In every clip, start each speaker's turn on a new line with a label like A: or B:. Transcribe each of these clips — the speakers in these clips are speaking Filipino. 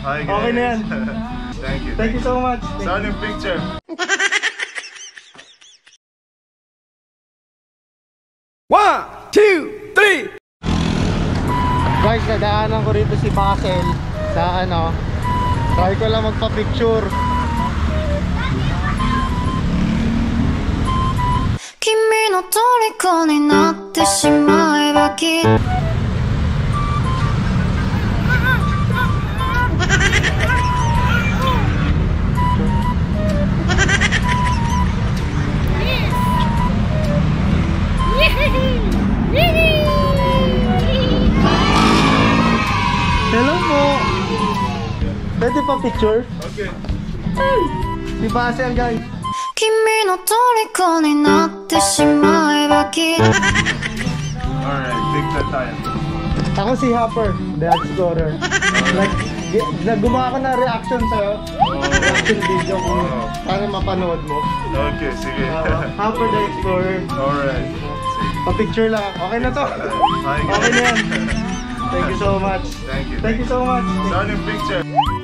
A: Hi guys.
B: Okay na yan.
A: Thank you.
B: Thank you so much.
A: Saan yung picture?
C: One, two, three.
B: Guys, nadaanan ko rito si Basel sa ano. Try ko lang magpa-picture.
D: Kimi no toriko ni natte shimaeba kitto
B: Hello mo. Pwede pa picture?
A: Okay.
B: Si Basel guys.
D: Kimi no toriko ni natte shimaeba kitto
A: Alright, picture tayo.
B: Ako si Hopper, the Explorer. Gumawa ko na reaction sa'yo. Reaction video ko. Para mapanood mo.
A: Okay, sige.
B: Hopper the Explorer.
A: Alright.
B: Pa-picture lang. Okay na to.
A: Hi guys.
B: Okay na yan. Thank you so much.
A: Thank you.
B: Thank you so much.
A: Saan yung picture?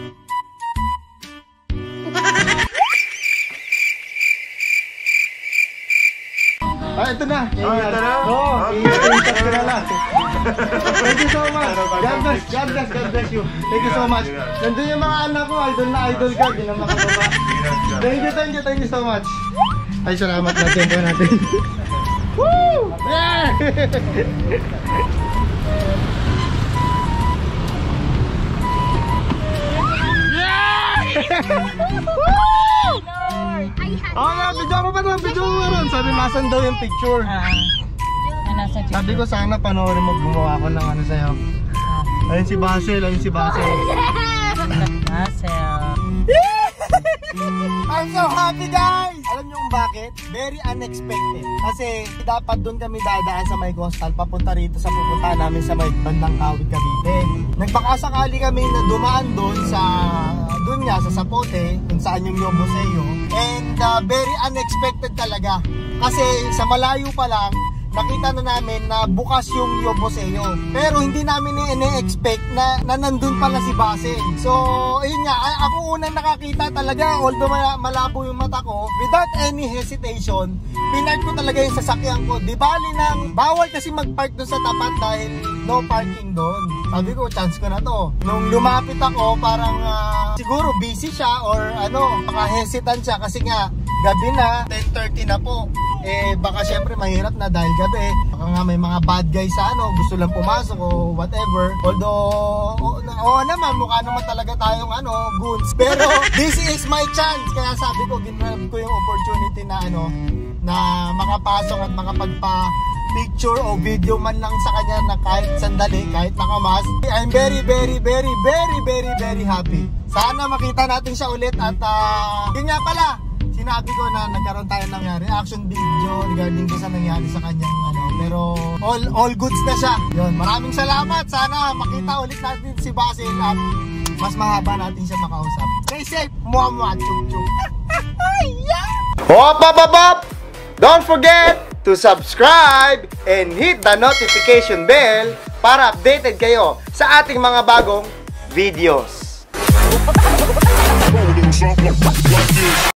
B: Ah, ito na.
A: Ito na?
B: Oo,
A: Okay.
B: i-screenshot ko na lang. Thank you so much. God bless, God bless, God bless you. Thank you so much. Nandun yung mga anak ko, idol na idol ka, di na makababa. Thank you so much. Ay, salamat na tempo natin. Woo! Yeah! Video ko pa rin, video ko rin. Sabi, nasan daw yung picture? Sabi ko sana panoorin mo, gumawa ko ng ano sa'yo. Ayun si Basel, ayun si Basel. I'm so happy guys! Alam niyo kung bakit? Very unexpected. Kasi dapat doon kami dadaan sa may coastal, papunta rito sa pupuntahan namin sa may bandang Kawit, Cavite. Nagpakasakali kami na dumaan doon sa sa Zapote, kung saan yung Yoboseo. And very unexpected talaga. Kasi sa malayo pa lang, nakita na namin na bukas yung Yoboseo. Pero hindi namin ine-expect na nandun pala si Basel. So, ayun nga, ako unang nakakita talaga, although malabo yung mata ko, without any hesitation, pinark ko talaga yung sasakyan ko. Di bali nang bawal kasi mag-park doon sa tapat dahil no parking doon. Sabi ko, chance ko na to. Nung lumapit ako, parang siguro busy siya or ano, hesitant siya kasi nga, gabi na, 10:30 na po. Eh baka syempre mahirap na dahil gabi. Baka nga may mga bad guys sa ano, gusto lang pumasok o whatever. Although, oo naman, mukha naman talaga tayong ano, goons. Pero this is my chance. Kaya sabi ko, ginrab ko yung opportunity na ano, na makapasok at makapagpa-picture o video man lang sa kanya na kahit sandali, kahit nakamas. I'm very, very, very, very, very, very happy. Sana makita natin siya ulit at yun nga pala. Sinabi ko na nagkaroon tayo ng reaction video regarding sa nangyari sa kanyang ano, pero all goods na siya. Yun, maraming salamat. Sana makita ulit natin si Basel at mas mahaba natin siya makausap. Stay safe, muamua, chuk-chuk. Hop, hop, hop, hop! Don't forget to subscribe and hit the notification bell para updated kayo sa ating mga bagong videos.